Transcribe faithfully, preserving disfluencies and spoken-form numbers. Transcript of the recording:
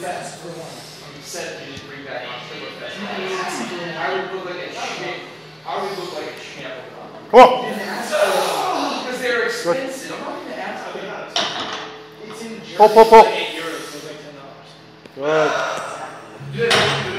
Fest for one. You said you didn't bring back Oktoberfest. I would look like a champ. I would look like a champ. Come on. Because they're expensive. I'm not going to ask them. It's in Germany. Pull, pull, pull. eight euros, so it's like ten dollars. Good. Do that.